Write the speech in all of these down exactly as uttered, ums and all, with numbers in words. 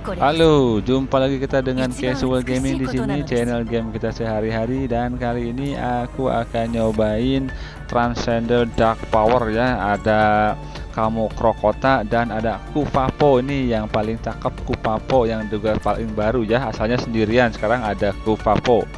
Halo, jumpa lagi kita dengan Casual Gaming di sini, channel game kita sehari-hari. Dan kali ini aku akan nyobain Transcender Dark Power ya. Ada Kamu Krokota dan ada Kufapo. Ini yang paling cakep, Kufapo, yang juga paling baru ya. Asalnya sendirian, sekarang ada Kufapo.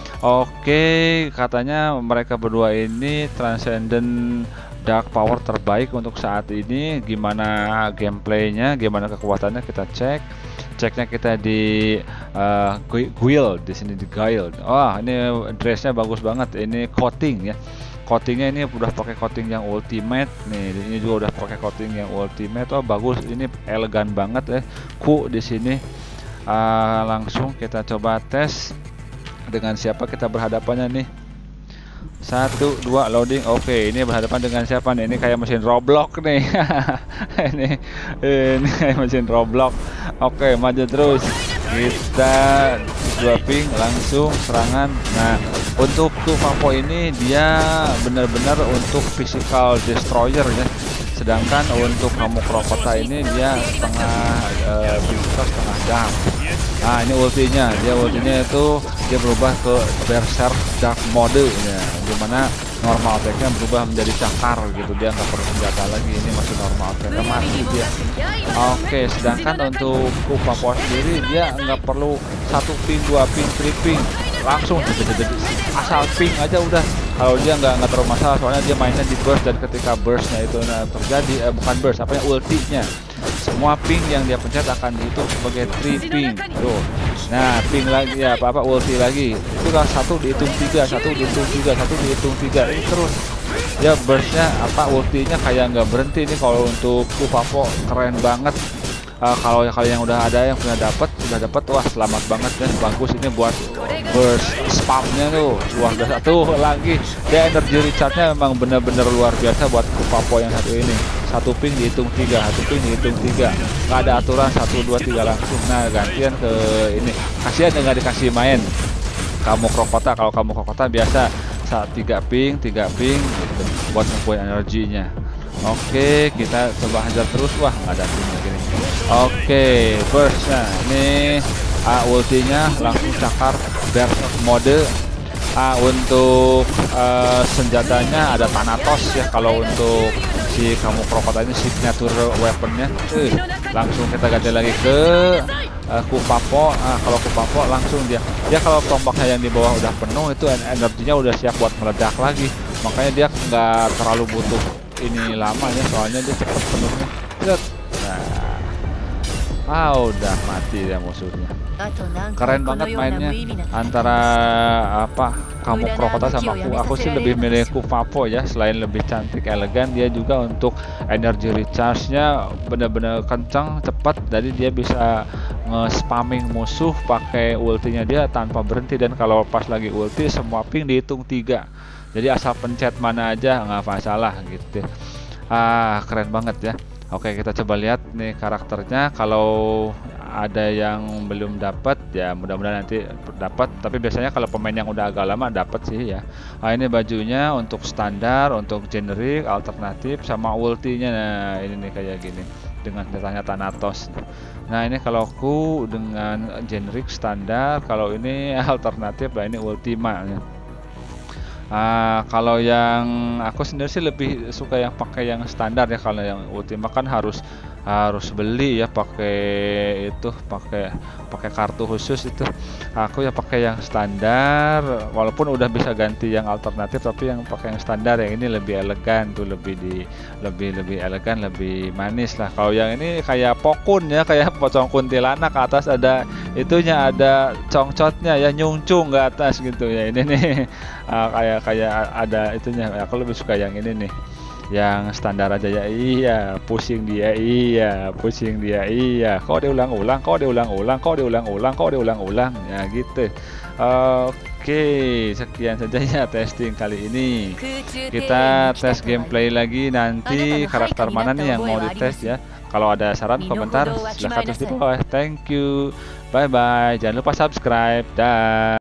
Oke, katanya mereka berdua ini Transcendent Dark Power terbaik untuk saat ini. Gimana gameplaynya, gimana kekuatannya, kita cek. Ceknya kita di uh, guild, di sini di guild. Oh, ini dressnya bagus banget. Ini coating ya. Coatingnya ini udah pakai coating yang ultimate nih. Ini juga udah pakai coating yang ultimate. Oh, bagus. Ini elegan banget ya. Ku di sini. Uh, langsung kita coba tes. Dengan siapa kita berhadapannya nih? Satu, dua, loading. Oke, ini berhadapan dengan siapa nih? Ini kayak mesin Roblox nih. ini, ini kayak mesin Roblox. Oke, maju terus. Kita dua ping langsung serangan. Nah, untuk Kufapo ini dia benar-benar untuk physical destroyer ya. Sedangkan untuk Kamu Krokota ini dia setengah uh, physical setengah jam. Nah, ini ultinya, dia ultinya itu dia berubah ke Berserk Dark Mode ya, dimana normal attack-nya berubah menjadi cakar gitu, dia nggak perlu senjata lagi, ini masih normal attack-nya mati dia. Oke, sedangkan untuk Kufapo sendiri dia nggak perlu satu ping, dua ping, three ping, langsung asal ping aja udah. Kalau dia nggak nggak terlalu masalah, soalnya dia mainnya di burst, dan ketika burstnya itu nah, terjadi eh, bukan burst, apa ya, ultinya, semua ping yang dia pencet akan dihitung sebagai three ping. Tuh. Nah, ping lagi ya, apa apa ulti lagi. Itu kan satu dihitung tiga, satu dihitung tiga, satu dihitung tiga. Ini terus. Ya burstnya apa ultinya kayak nggak berhenti nih. Kalau untuk Kufapo keren banget. Uh, kalau kalau yang udah ada yang punya dapat sudah dapat, wah selamat banget ya, bagus ini buat burst spamnya tuh luar biasa. Tuh lagi dia energy recharge-nya memang benar-benar luar biasa buat Kufapo yang satu ini. Satu ping dihitung tiga, satu ping dihitung tiga, nggak ada aturan satu dua tiga langsung. Nah, gantian ke ini, kasihan nggak dikasih main Kamu Krokota. Kalau Kamu Krokota biasa saat tiga ping tiga ping gitu, buat ngepoin energinya. Oke, kita coba hajar terus. Wah, nggak ada ping lagi nih. Oke, burst. Nah, ini uh, ultinya langsung cakar Berserk mode. Uh, untuk uh, senjatanya ada Thanatos ya. Kalau untuk si Kamu Krokota ini signature weaponnya, uh, langsung kita ganti lagi ke uh, Kufapo. Uh, kalau Kufapo langsung dia dia kalau tombaknya yang di bawah udah penuh, itu energinya udah siap buat meledak lagi. Makanya dia nggak terlalu butuh ini lama ya, soalnya dia cepat penuhnya. Nah, ah udah mati ya musuhnya. Keren banget mainnya antara apa Kamu Krokota sama aku. Aku sih lebih milih Kufapo ya, selain lebih cantik, elegan, dia juga untuk energy recharge-nya benar-benar kencang, cepat. Jadi dia bisa nge-spamming musuh pakai ultinya dia tanpa berhenti, dan kalau pas lagi ulti semua ping dihitung tiga. Jadi asal pencet mana aja nggak masalah gitu. Ah, keren banget ya. Oke, kita coba lihat nih karakternya. Kalau ada yang belum dapat ya, mudah-mudahan nanti dapat. Tapi biasanya kalau pemain yang udah agak lama dapat sih ya. Nah, ini bajunya untuk standar, untuk generik, alternatif, sama ultinya. Nah, ini nih kayak gini dengan datanya Thanatos. Nah, ini kalau ku dengan generik standar, kalau ini alternatif, nah ini ultima ya. Uh, kalau yang aku sendiri sih lebih suka yang pakai yang standar ya. Kalau yang ultima kan harus harus beli ya, pakai itu pakai pakai kartu khusus itu. Aku ya pakai yang standar, walaupun udah bisa ganti yang alternatif, tapi yang pakai yang standar yang ini lebih elegan tuh, lebih di lebih lebih elegan, lebih manis lah. Kalau yang ini kayak pokun ya, kayak pocong kuntilanak, ke atas ada itunya, ada congcotnya ya, nyungcung ke atas gitu ya. Ini nih uh, kayak kayak ada itunya. Aku lebih suka yang ini nih, yang standar aja ya. Iya, pusing dia, iya, pusing dia, iya. Kok diulang-ulang, kok diulang-ulang, kok diulang-ulang, kok diulang-ulang, ya gitu. Oke, sekian saja ya testing kali ini. Kita tes gameplay lagi nanti, karakter mana nih yang mau dites ya. Kalau ada saran komentar silahkan tulis di bawah. Thank you, bye bye. Jangan lupa subscribe, dah.